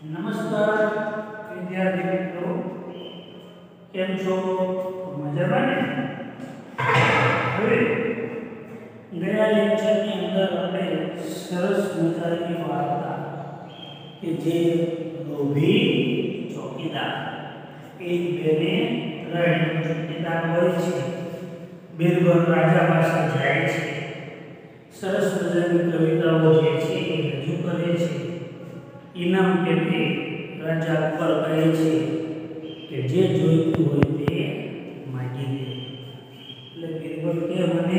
નમસ્કાર વિદ્યાર્થી મિત્રો, કેમ છો? મજામાં ને? હવે ગયા લેક્ચરની અંદર આપણે સરસ મજાની વાર્તા કે જે લોભી ચોકીદાર એક બેને ત્રણ ચોકીદાર હોય છે, બિરબલ રાજા પાસે જાય છે, સરસ મજાની કવિતાઓ જે છે એ રજૂ કરે છે, ઇનામ પેટે રાજા ઉપર કહે છે કે જે જોઈતું હોય તે માગી લે. એટલે બિરબલ કે મને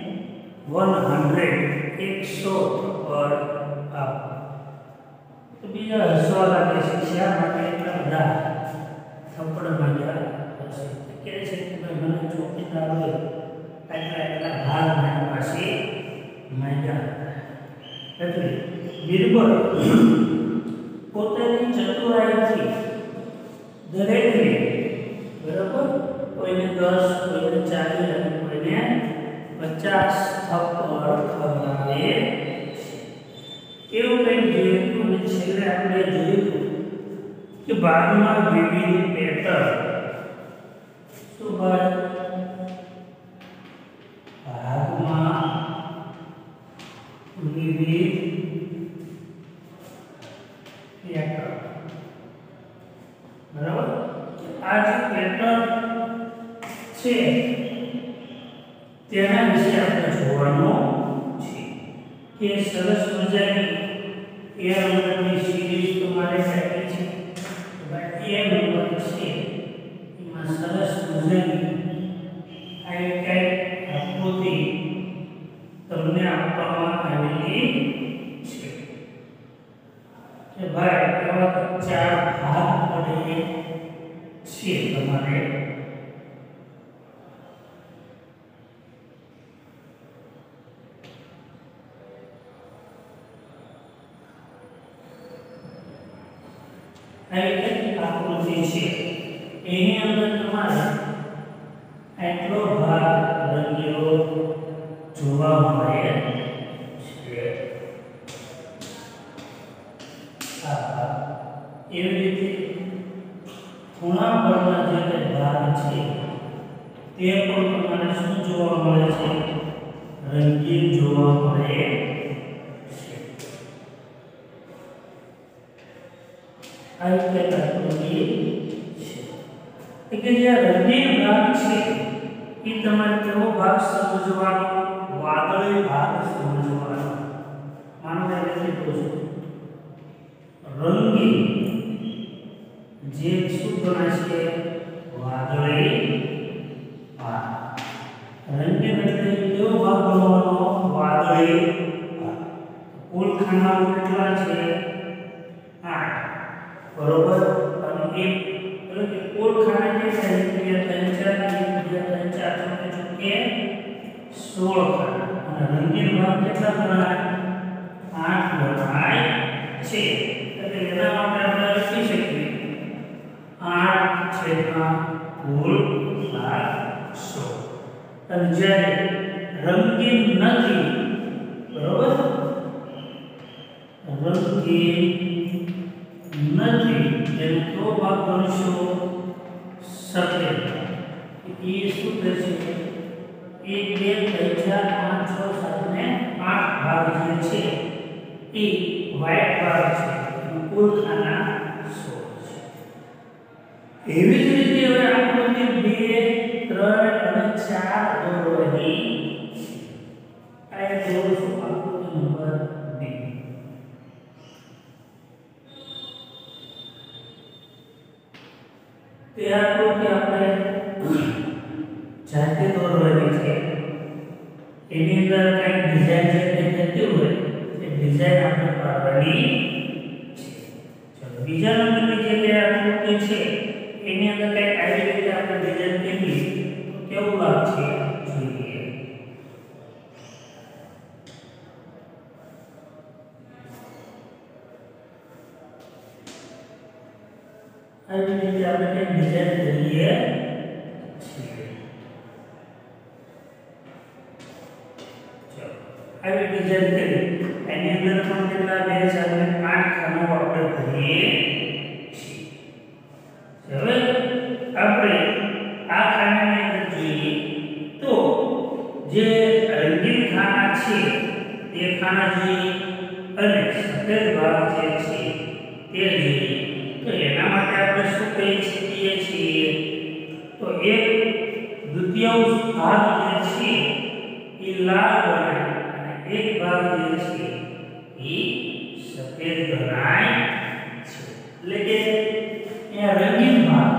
100 પર આપ. તો બીજા હસવા લાગે છે, શા માટે એટલા બધા થપ્પડ માંગ્યા હશે? કહે છે કે ભાઈ મને ચોકીદાર હોય એટલા ભાગ મારી પાસે માંગ્યા હતા. એટલે બિરબલ પોતાની ચતુરાઈથી દરેકને, બરાબર, કોઈને 10, કોઈને 40 અને કોઈને 50 થપ્પડ ખવડાવે છે. એવું કંઈક જોયું અને છેલ્લે આપણે જોયું કે ભાગમાં વિવિધ પેટર્ન. શું ભાગમાં વિવિધ બરાબર, આ જે પેટર્ન છે તેના વિશે આપણે જોવાનું છે કે સરસ મજાની એ નંબરની સિરીઝ તમારે આપી છે. એ નંબર છે એમાં સરસ મજાની આ એક આકૃતિ તમને આપવામાં આવેલી છે કે ભાઈ આવા 4 ભાગ પડે છે. તમારે આવી એક આકૃતિ છે, એની અંદર તમારે આટલો ભાગ રંગેલો જોવા મળે છે. એવી રીતે ખૂણા પરના જે ભાગ છે તે પણ તમારે શું જોવા મળે છે? રંગીન જોવા મળે છે. આ રીતે આકૃતિ છે કે જે રંગીન ભાગ છે એ તમારે કેવો ભાગ સમજવાનો? વાદળી ભાગ સમજવાનો. માનો કે લખી દો રંગીન જે શું ગણાય છે? વાદળી ભાગ. રંગીન એટલે કેવો ભાગ ગણવાનો? વાદળી ભાગ. કુલ ખાનાઓ કેટલા છે? 8, બરોબર. અને એક એટલે કે કુલ ખાના કેટલા છે? 16 ખાના. અને રંગીન ભાગ કેટલા ગણાય? 8 ગણાય છે. એટલે એના માટે આપણે લખી શકીએ 8 છેદમાં કુલ ભાગ 16. અને જ્યારે રંગીન નથી, બરોબર, રંગીન નથી એનો કયો ભાગ ગણશો? સફેદ. એ શું થશે? 1, 2, 3, 4, 5, 6, 7 ને 8 ભાગ જે છે એ વ્હાઇટ ભાગ છે. કુલ ખાના 16 છે. એવી જ રીતે હવે આકૃતિ 2, 3 અને 4 દોરવાની છે. આ એક દોરશું આકૃતિ નંબર 2. તે આકૃતિ આપણે જાતે દોરવાની છે. એની અંદર કઈ ડિઝાઇન જે થતી હોય તે ડિઝાઇન આપણે કરવાની છે. ચલો બીજા નંબરની જે આકૃતિ છે એની અંદર કઈ આવી રીતે આપણે ડિઝાઇન કરી તો કેવું લાગશે જોઈએ. આવી રીતે આપણે કઈ ડિઝાઇન કરીએ છીએ. આવી ડિઝાઇન કરી એની અંદર પણ કેટલા 2008 ખાનો આપણે ભરીએ છીએ। હવે આપણે આ ખાનાની અંદર જોઈએ તો જે રંગીન ખાના છે તે ખાના જોઈએ અને સફેદ ભાગ જે છે તે જોઈએ તો એના માટે આપણે શું કહી શકીએ છીએ તો એક દ્વિતીયાંશ ભાગ જે છે એ લાલ ગણાય અને એક ભાગ જે છે એ સફેદ ગણાય છે। એટલે કે એ રંગીન ભાગ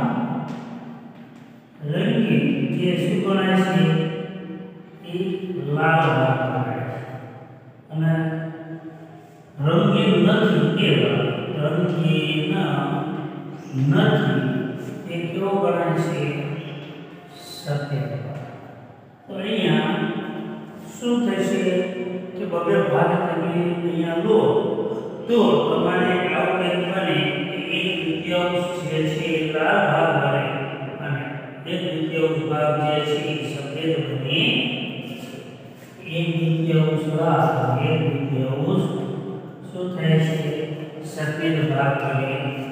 રંગીન જે શું ગણાય છે એ લાલ ભાગ ગણાય છે અને રંગીન નથી એવા રંગીન નથી એ કેવો ગણાય છે સફેદ ભાગ। તો અહીંયા શું થશે કે બબે ભાગ તમે અહીંયા લો તો તમારે આવું કંઈક બને કે એક દ્વિતીયાંશ જે છે એ લાલ ભાગ બને અને એક દ્વિતીયાંશ ભાગ જે છે એ સફેદ બને એક દ્વિતીયાંશ લાલ એક દ્વિતીયાંશ શું થાય છે સફેદ ભાગ બને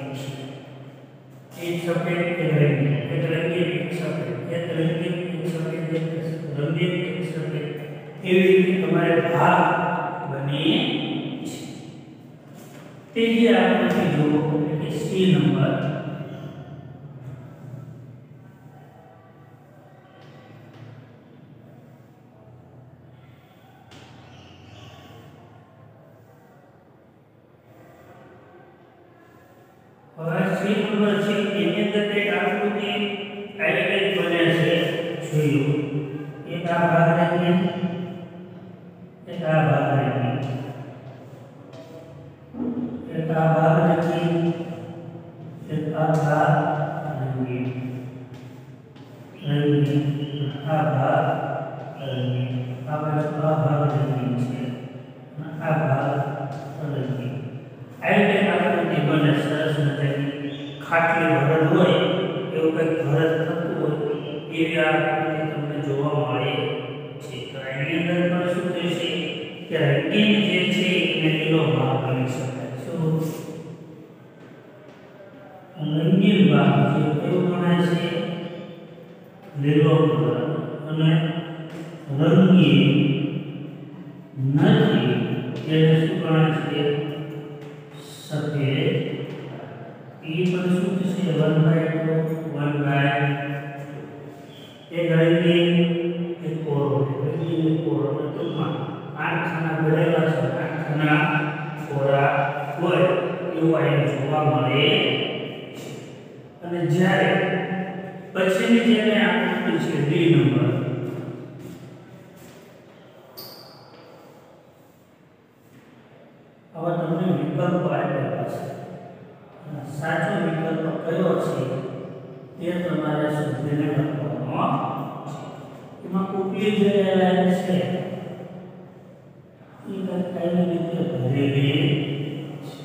એક સફેદ એક રંગીન એક રંગીન એક સફેદ એક રંગીન એક સફેદ એક રંગીન એક સફેદ એવી રીતે તમારે ભાગ બને છે। ત્રીજી આકૃતિ જુઓ એટલે સી નંબર હવે સી નંબર છે એની અંદર એક આકૃતિ આઈડેન્ટિટી બને છે જોયું એક આ ભાગ રાખીએ એક આ ભાગ રાખીએ એક આ ભાગ રાખીએ એક આ ભાગ રાખીએ આ ભાગ રાખીએ આ ભાગ રાખીએ છે આ ભાગ રાખીએ આઈડેન્ટિટી આકૃતિ બને સરસ મજાની ખાટલી ભરત હોય એવું કંઈક ભરત થતું હોય એવી આકૃતિ તમને જોવા મળે છે। તો એની અંદર પણ શું થશે કે રંગીન જે છે એને લીલો ભાગ બની શકાય શું રંગીન ભાગ જે કેવું ગણાય છે લીલો કલર અને રંગીન નથી એને શું ગણાય છે સફેદ એ પણ શું થશે 1/2 1/2 એક રંગીન એક કોરો રંગીન એક કોરો ટૂંકમાં 8 ખાના ભરેલા છે 8 ખાના કોરા હોય એવું અહીંયા જોવા મળે છે। અને જ્યારે પછીની જેને આકૃતિ છે ડી નંબર હવે તમને વિકલ્પ આપેલા છે સાચો વિકલ્પ કયો છે તે તમારે શોધીને લખવાનો છે। એમાં ઉપલી જે લાઈન છે એ કઈ રીતે ભરેલી છે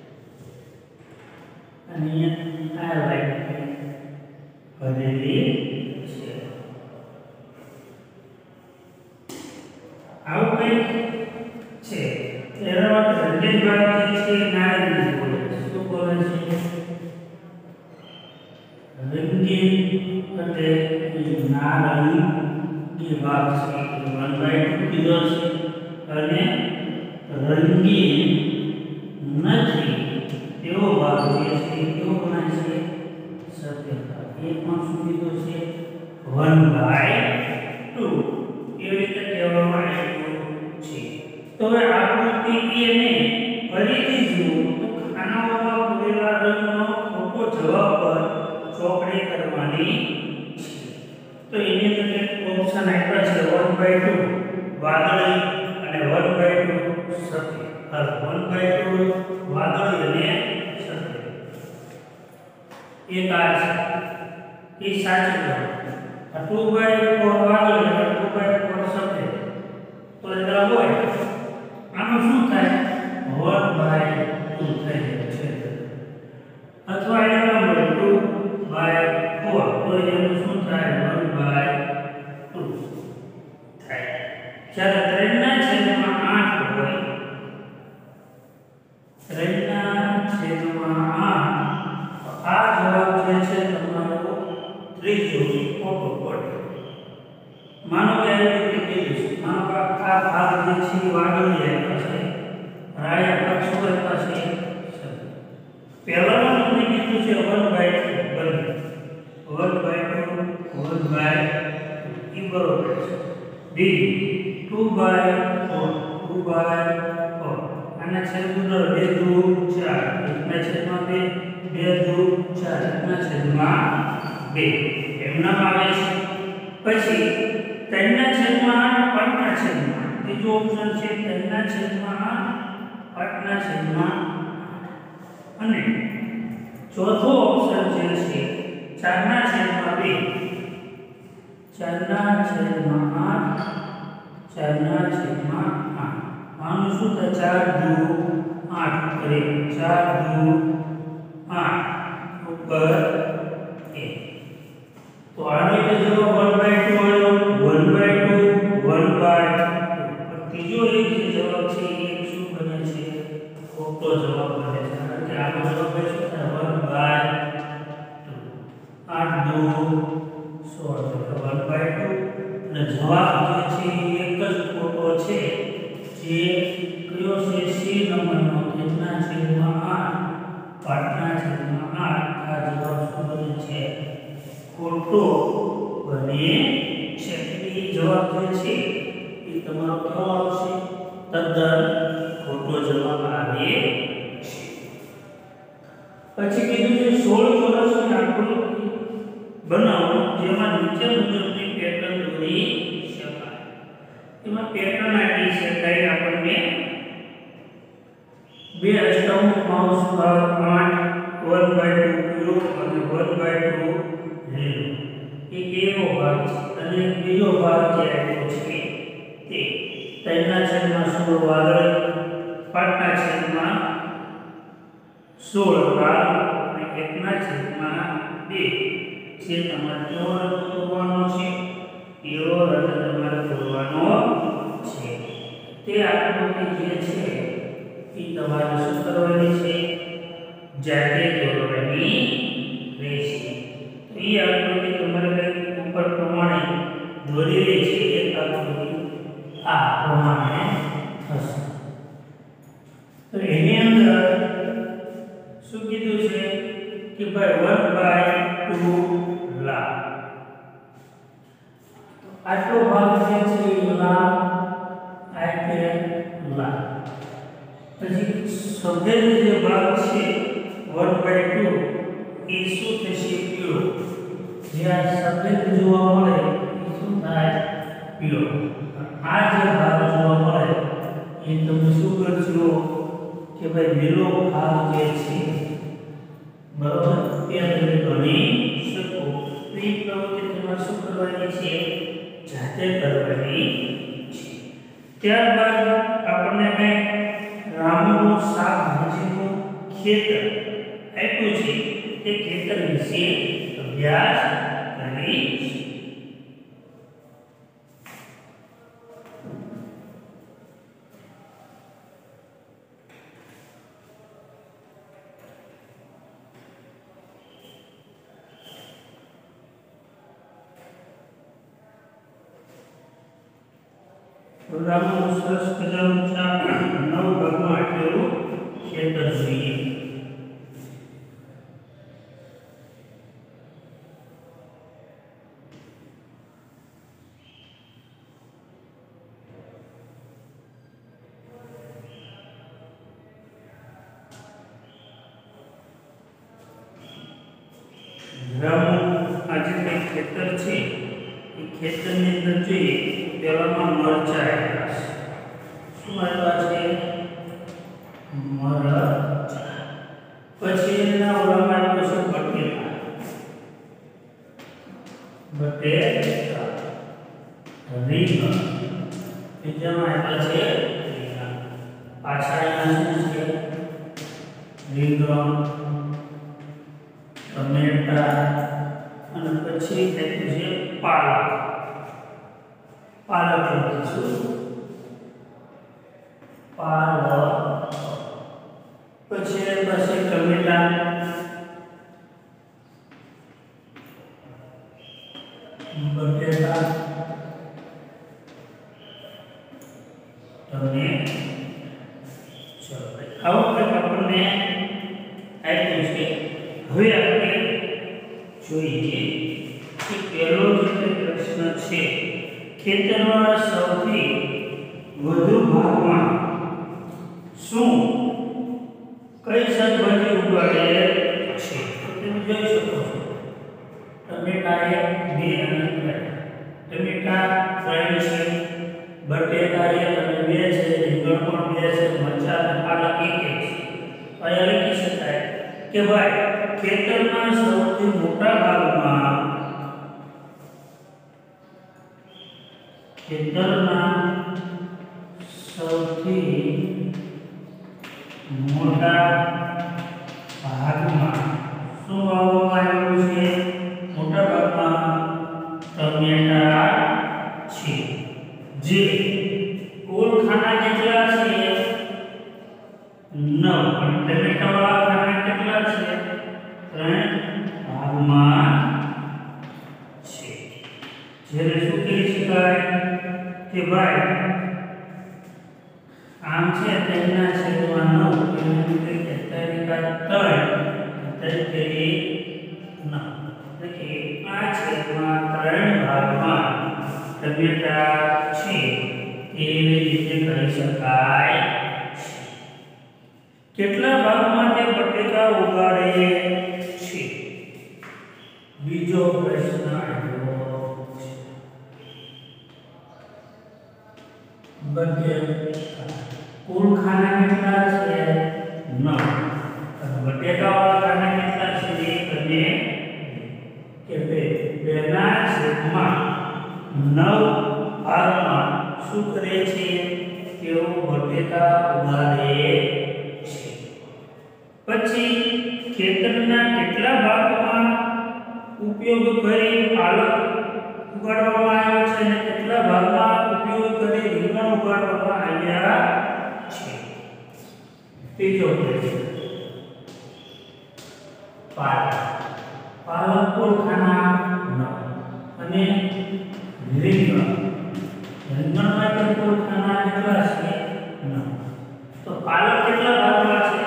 અને આ લાઈન ભરેલી છે આવું કંઈક છે। એના માટે રંગીન ભાગ જે છે નારંગી બોલે શું બોલે છે રંગીન એટલે નારંગી ભાગ છે 1/2 કીધો છે અને રંગીન નથી તેવો ભાગ જે છે કેવો ગણાય છે સફેદ ભાગ એ પણ શું કીધો છે 1/2 એવી રીતે કહેવામાં આવ્યું છે। તો હવે આકૃતિ એ ને ફરીથી જુઓ તો ખાનાઓમાં પૂરેલા રંગનો ખોટો જવાબ પર ચોકડી કરવાની છે। તો એની અંદર એક ઓપ્શન આપ્યા છે 1/2 વાદળી અને 1/2 સફેદ 1/2 વાદળી અને સફેદ એક આ છે એ સાચું છે। 2/4 વાદળી અને 2/4 સફેદ તો એટલે હોય આનું શું થાય 1/2 થઈ જાય છે અથવા એના નંબર 2/4 તો એનું શું થાય 1/2 થાય। જ્યારે 3 ના છેદમાં જે છે તમારો ત્રીજો ખોટો પડે. માનો કે આવી રીતે કીધું છે, માનો કે આ ભાગ જે છે એ વાદળી આપ્યા છે, રાય આપ્યા શું આપ્યા છે? પહેલામાં તમને કીધું છે 1/2 બને 1/2 એ બરોબર છે. બીજું 2/4 આના છેદમાં 2 દુ 4 એકના છેદમાં 2 2 દુ 4 એકના છેદમાં 2 એમનામ આવે છે. પછી 3 ના છેદમાં 8 5 ના છેદમાં ત્રીજો ઓપ્શન છે 3 ના છેદમાં 8 5 ના છેદમાં અને ચોથો ઓપ્શન જે છે 4 ના છેદમાં 2 4 ના છેદમાં 8 4 ના છેદમાં 8 આનું શું થાય 4 દુ 8 કરે 4 દુ 8 ઉપર 1. તો આનો એટલે જવાબ 1/2 આવ્યો 1/2 1/2. ત્રીજો એક જે જવાબ છે એ શું બને છે? ખોટો જવાબ બને છે. કારણ કે આનો જવાબ શું થાય 1/2 8 દુ 16 એટલે 1/2 અને જવાબ જે છે એ એક જ ખોટો છે જે કયો છે? સી નંબરનો 3 ના છેદમાં 8 5 ના છેદમાં 8 આ જવાબ શું બને છે? ખોટો બને છે. એટલે જવાબ જે છે એ તમારો કેવો આવશે? તદ્દન ખોટો જવાબ આવે છે. પછી કીધું છે 16 ચોરસની આકૃતિ બનાવો જેમાં નીચે મુજબની પેટર્ન દોરી શકાય. એમાં પેટર્ન આપી છે કઈ આપણને 2 અષ્ટક માઉસ ભાગ 8 1/2 કિલો અને 1/2 લીલો. એક એવો ભાગ છે અને બીજો ભાગ જે આપ્યો છે તે 3 ના છેદમાં 16 વાદળી 5 ના છેદમાં 16 લાલ અને 1 ના છેદમાં 2 જે તમારે કેવો રંગ દોરવાનો છે? પીળો રંગ તમારે દોરવાનો છે. તે આકૃતિ જે છે એ તમારે શું કરવાની છે? જાતે દોરવાની રહેશે. તો એ આકૃતિ તમારે ઉપર પ્રમાણે દોરી રહી છે એક આકૃતિ આ પ્રમાણે થશે. તો એની અંદર શું કીધું છે કે ભાઈ 1/2 લાલ. આટલો ભાગ જે છે એ લાલ આટલે લાલ. પછી સફેદ જે ભાગ છે 1/2 એ શું થશે? પીળો. જે આ સફેદ જોવા મળે એ શું થાય? પીળો. આ જે ભાગ જોવા મળે એ તમે શું કરશો કે ભાઈ લીલો ભાગ જે છે બરોબર એ તમે ગણી શકો. તો એ પ્રવૃત્તિ તમારે શું કરવાની છે? જાતે કરવાની છે. ત્યારબાદ આપણને કઈ રામનું શાકભાજીનું ખેતર આપ્યું છે તે ખેતર વિશે અભ્યાસ કરીશું. રામનું સરસ મજાનું 9 ભાગમાં આટલું ખેતર જોઈએ. આજે કઈ ખેતર છે એ ખેતરની અંદર જોઈએ પેલામાં મરચા આપ્યા છે. શું આપ્યા છે? મરચા. પછી એના ઓલામાં આપ્યો છે બટેટા રીંગણ. બીજામાં આપ્યા છે રીંગણ. પાછા એના શું છે? રીંગણ ટમેટા અને પછી આપ્યું છે પાલક. પાલક લખીશું પાલક. પછી પાસે ટમેટા અને ચલો આવું કંઈક આપણને આપ્યું છે. હવે આપણે જોઈએ કે પહેલો જે પ્રશ્ન છે, ખેતરમાં સૌથી વધુ ભાગમાં શું કઈ શાકભાજી ઉગાડે છે? તો તમે જોઈ શકો છો ટમેટા 1, 2 અને 3. ટમેટા 3 છે, બટેટા 1 અને 2 છે, રીંગણ પણ 2 છે, મરચાં અને પાલક 1 છે. અહીંયા લખી શકાય કે ભાઈ ખેતરના સૌથી મોટા ભાગમાં ખેતરના સૌથી મોટા ભાગમાં શું વાવવામાં આવ્યું છે? મોટા ભાગમાં ટમેટા છે. જે કુલ ખાના કેટલા છે? 9. અને ટમેટાવાળા ખાના કેટલા છે? 3 ભાગમાં છે. જેને શું કહી શકાય કે ભાઈ આમ છે તેના છેદમાં 9 એટલે કે 3 કરી 9 એટલે કે 5/3 ભાગમાં ટમેટા છે એવી રીતે કહી શકાય છે. કેટલા ભાગમાં તે બટેકા ઉગાડે છે? બીજો પ્રશ્ન આવ્યો છે. બટેકા કુલ ખાના કેટલા છે? 9. બટેકાવાળા ખાના કેટલા છે? 1 અને કે 2 ના છેદમાં 9 ભાગમાં શું કરે છે? તેઓ બટેકા ઉગાડે છે. પછી ખેતરના કેટલા ભાગમાં ઉપયોગ કરી પાલક ઉગાડવામાં આવ્યો છે અને કેટલા ભાગમાં ઉપયોગ કરી રીંગણ ઉગાડવામાં આવ્યા છે? ત્રીજો પ્રશ્ન પાલક કુલ ખાના 9 અને રીંગણમાં કુલ ખાના કેટલા છે? 9. તો પાલક કેટલા ભાગમાં છે?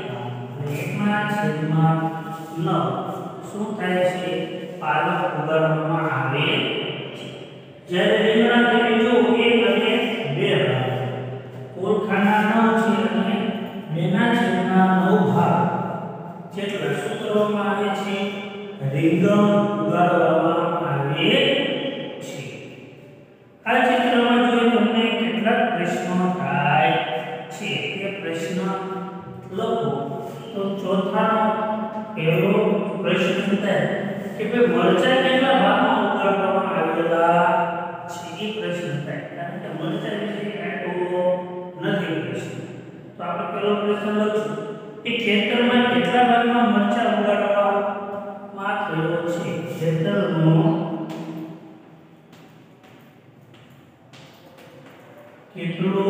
1/9 શું થાય છે? પાલક ઉગાડવામાં આવે છે. જ્યારે રીંગણા તમે જો 1 અને 2 ભાગ કુલ ખાના 9 છે અને 2/9 ભાગ જેટલા શું કરવામાં આવે છે? રીંગણ ઉગાડવામાં આવે છે. આ ચિત્રમાં જો તમને કેટલાક પ્રશ્નો થાય છે તે પ્રશ્ન લખો. તો ચોથાનો પહેલો પ્રશ્ન થાય કે ભાઈ મરચાં કેટલા ભાગમાં ઉગાડવામાં આવેલા છે? એ પ્રશ્ન થાય કારણ કે મરચાં વિશે આટલો નથી પ્રશ્ન. તો આપણે પહેલો પ્રશ્ન લખશું કે ખેતરમાં કેટલા ભાગમાં મરચાં ઉગાડવામાં થયો છે? ખેતરનો કેટલો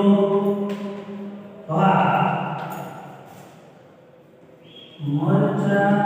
ભાગ મરચાં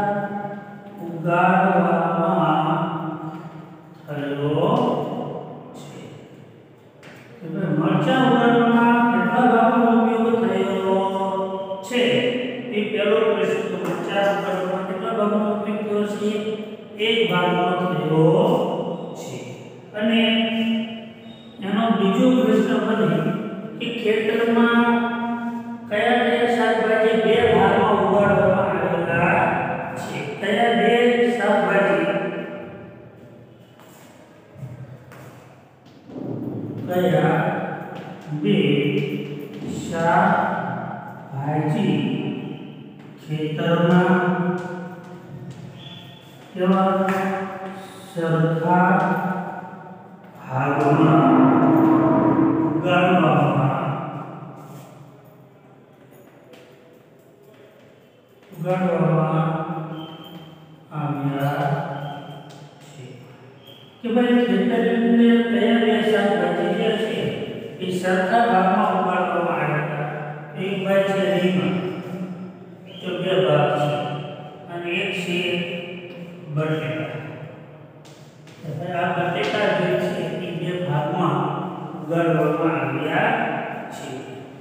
ઉગાડવામાં થયો છે? તો મરચાં ઉગાડવામાં કેટલા ભાગનો ઉપયોગ થયો છે? એ પહેલો પ્રશ્ન. તો મરચાં ઉગાડવામાં કેટલા ભાગનો ઉપયોગ થયો છે? 1 ભાગનો થયો છે. અને એનો બીજો પ્રશ્ન બને કે ખેતરમાં કયા કયા શાકભાજી 2 ભાગમાં ઉગાડવામાં આવેલા છે? કયા 2 શાકભાજી? કયા 2 શાકભાજી ખેતરમાં કેવા સરખા ભાગમાં ઉગાડવામાં આવ્યા છે? કે ભાઈ ખેતરની કયા 2 શાકભાજી જે છે એ સરખા ભાગમાં ઉગાડવામાં આવ્યા હતા? એક ભાગ છે રીંગણ, તો 2 ભાગ છે, અને એક છે બટેટા. આ બટેટા જે છે એ 2 ભાગમાં ઉગાડવામાં આવ્યા છે.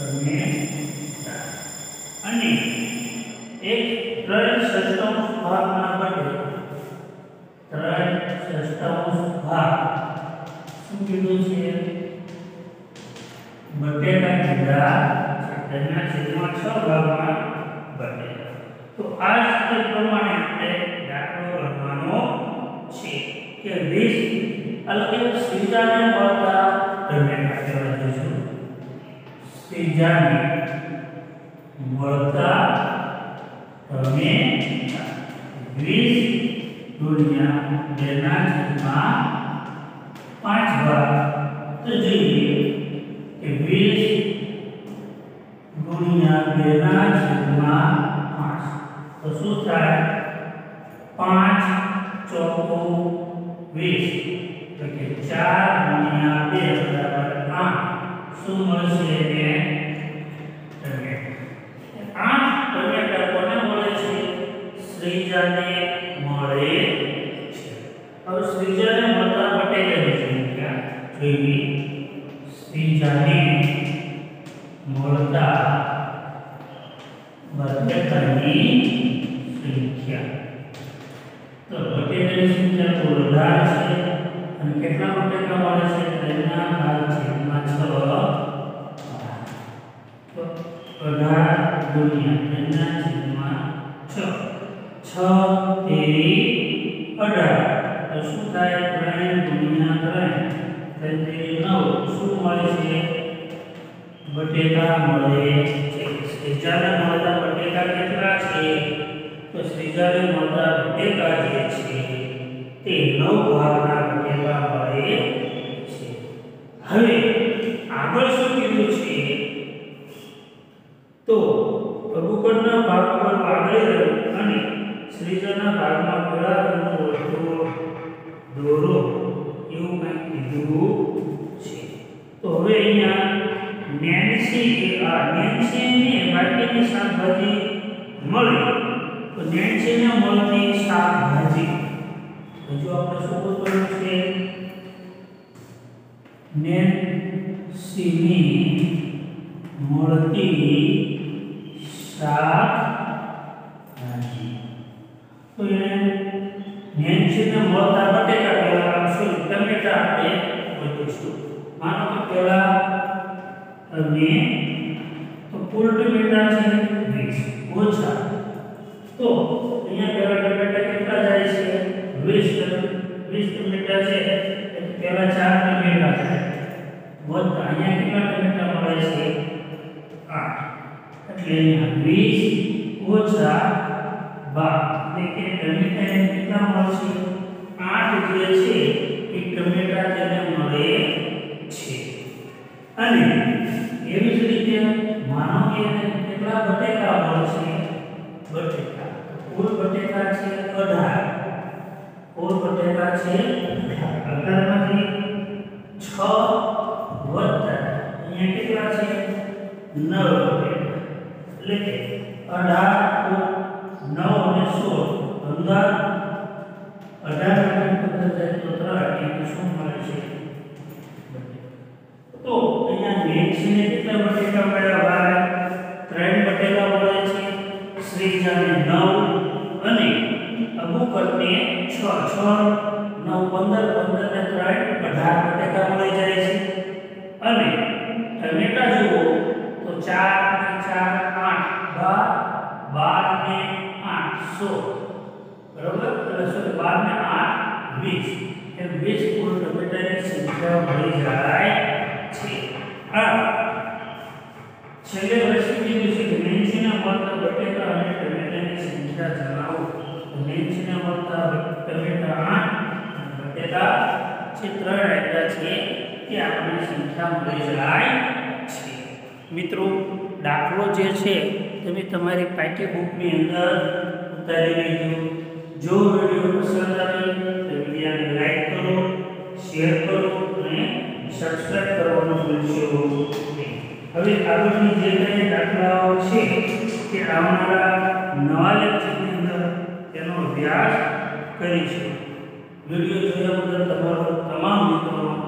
ટમેટા અને એક 3/6 ભાગના બદલે 3/6 ભાગ શું કીધું છે બટેટા કીધા છે તેના છેદમાં 6 ભાગમાં બટેટા. તો આ સૂત્ર પ્રમાણે આપણે દાખલો ગણવાનો છે કે 20 અલગ શ્રીજાને મળતા ટમેટા કહેવા જોઈશું. શ્રીજાને મળતા ટમેટા 20 ગુણ્યા 2/5 ભાગ. તો જોઈએ કે 20 ગુણ્યા 2/5 તો શું થાય 5 ચોકો 20 એટલે કે 4 ગુણ્યા 2 બરાબર 8 શું મળશે ને ટમેટા. 8 ટમેટા કોને મળે છે શ્રીજાને મળે છે. હવે શ્રીજાને મળતા બટેટાની સંખ્યા જોઈએ. શ્રીજાને મળતા બટેટાની સંખ્યા તો બટેટાની સંખ્યા તો 18 છે અને કેટલા બટેટા મળે છે તેના ભાગ છેદમાં 6 તો 18 ગુણ્યા તેના છેદમાં 6 તેરી 18 તો શું થાય 3 ગુણ્યા 3 તેરી 9 શું મળે છે બટેટા મળે છે. શ્રીજાને મળતા બટેટા કેટલા છે તો શ્રીજાને મળતા બટેટા જે છે તે 9 ભાગના બટેટા મળે છે. હવે આગળ શું કીધું છે તો પ્રભુકરના ભાગ પર વાદળી રંગ અને શ્રીજાના ભાગમાં પીળા રંગનો વર્તુળ દોરો એવું કંઈક કીધું છે. તો હવે અહીંયા નેન્સીને બાકીની શાકભાજી મળી તો નેન્સીને મળતી શાકભાજી હજુ આપણે શું બોલવાનું છે નેન્સીને મળતી શાકભાજી. તો એને નેન્સીને મળતા બટેટા પહેલા ટમેટા આપણે બોલીશું. માનો કે પહેલા અને તો કુલ ટમેટા છે 20 ઓછા તો અહીંયા પહેલા ટમેટા કેટલા જાય છે 20 ટમેટા છે એટલે પહેલા 4 ટમેટા છે વત્તા અહીંયા કેટલા ટમેટા મળે છે 8 એટલે અહીંયા 20 ઓછા 12 એટલે કે ટમેટા કેટલા મળશે 8 જે છે એ ટમેટા તેને મળે છે. અને એવી જ રીતે માનો કે કેટલા બટેકા મળશે બટેટા કુલ બટેકા છે 18 કુલ બટેકા છે 18 માંથી 6 વત્તા અહીંયા કેટલા છે 9 બટેટા એટલે કે 18 9 અને 16 18 માંથી 15 જાય તો 3 એટલે શું મળે છે તો અહીંયા નેન્સીને કેટલા બટેટા મળ્યા ભાઈ 3 બટેટા મળે છે. શ્રીજાને 9 અને અબુકરને 6 9 15 ને 3 18 બટેટા મળી જાય છે. અને ટમેટા જુઓ તો 4 ને 4 8 12 ને 8 16 બરોબર એટલે 12 ને 8 20 એમ 20 કુલ ટમેટાની સંખ્યા મળી જાય છે. છેલ્લે વસ્તુ કીધું છે કે નેન્સીને મળતા બટેટા અને ટમેટાની સંખ્યા જણાવો. નેન્સીને મળતા ટમેટા 8 બટેટા છે 3 આપ્યા છે કે આપણને સંખ્યા મળી જાય છે. મિત્રો દાખલો જે છે તમે તમારી પાઠ્યપુસ્તકની અંદર ઉતારી લેજો. જો વિડિયો પસંદ આવે તો વિડિયોને લાઈક કરો, શેર કરો અને સબસ્ક્રાઇબ કરવાનું ભૂલશો નહીં. હવે આગળની જે કંઈ દાખલાઓ છે તે આવનારા નવા લેક્ચરની અંદર તેનો અભ્યાસ કરીશું. વિડિયો જોયા બદલ તમારો તમામ મિત્રો